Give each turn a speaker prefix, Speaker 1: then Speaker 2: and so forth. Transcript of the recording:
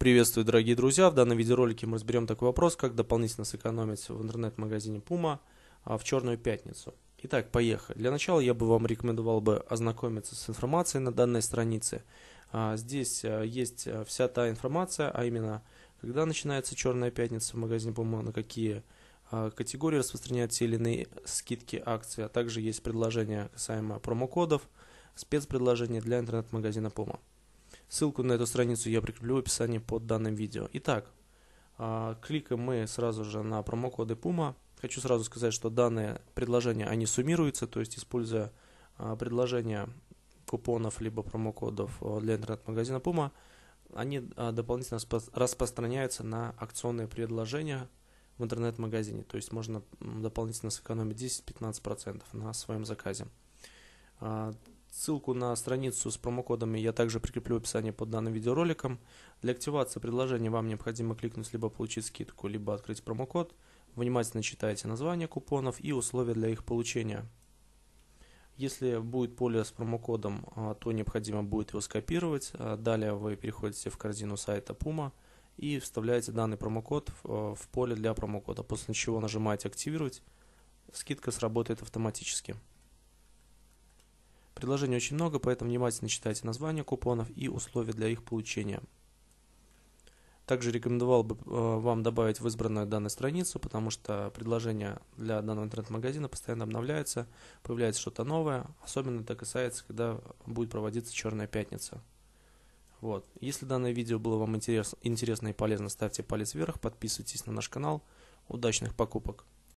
Speaker 1: Приветствую, дорогие друзья! В данном видеоролике мы разберем такой вопрос, как дополнительно сэкономить в интернет-магазине Puma в Черную пятницу. Итак, поехали. Для начала я бы вам рекомендовал ознакомиться с информацией на данной странице. Здесь есть вся та информация, а именно, когда начинается Черная пятница в магазине Puma, на какие категории распространяют те или иные скидки, акции, а также есть предложения касаемо промокодов, спецпредложения для интернет-магазина Puma. Ссылку на эту страницу я прикреплю в описании под данным видео. Итак, кликаем мы сразу же на промокоды Puma. Хочу сразу сказать, что данные предложения, они суммируются, то есть используя предложения купонов либо промокодов для интернет-магазина Puma, они дополнительно распространяются на акционные предложения в интернет-магазине. То есть можно дополнительно сэкономить 10-15% на своем заказе. Ссылку на страницу с промокодами я также прикреплю в описании под данным видеороликом. Для активации предложения вам необходимо кликнуть либо получить скидку, либо открыть промокод. Внимательно читайте название купонов и условия для их получения. Если будет поле с промокодом, то необходимо будет его скопировать. Далее вы переходите в корзину сайта Puma и вставляете данный промокод в поле для промокода, после чего нажимаете «Активировать». Скидка сработает автоматически. Предложений очень много, поэтому внимательно читайте названия купонов и условия для их получения. Также рекомендовал бы вам добавить в избранную данную страницу, потому что предложения для данного интернет-магазина постоянно обновляются, появляется что-то новое. Особенно это касается, когда будет проводиться Черная пятница. Вот. Если данное видео было вам интересно и полезно, ставьте палец вверх, подписывайтесь на наш канал. Удачных покупок!